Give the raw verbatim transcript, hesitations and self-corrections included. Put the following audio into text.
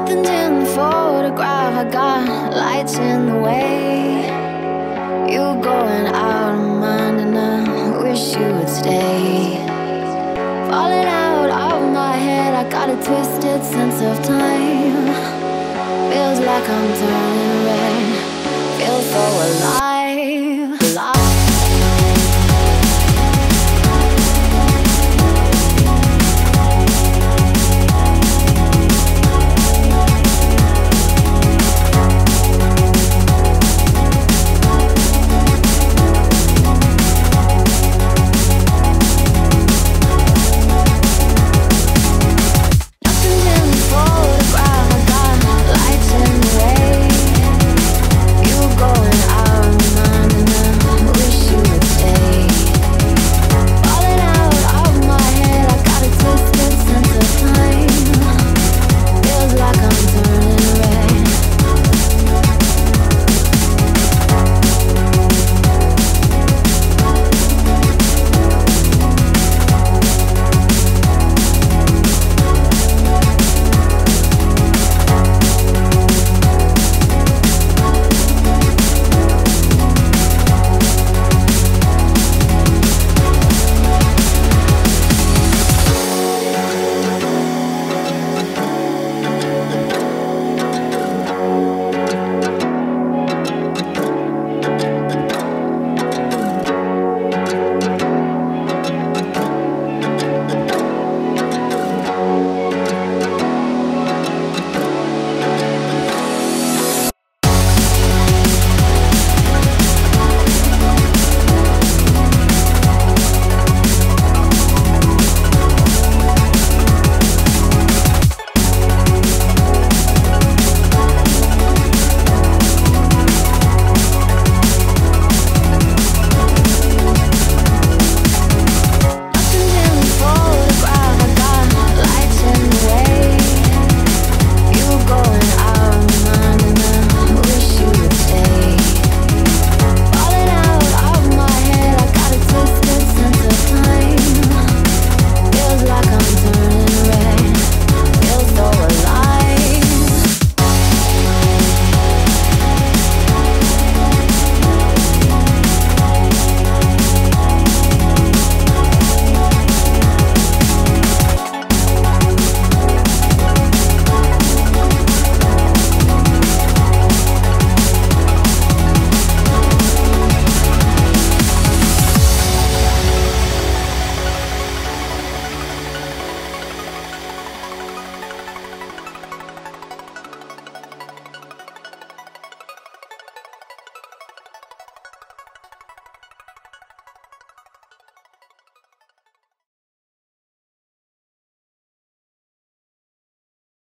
Nothing's in the photograph, I got lights in the way. You're going out of mind and I wish you would stay. Falling out of my head, I got a twisted sense of time. Feels like I'm turning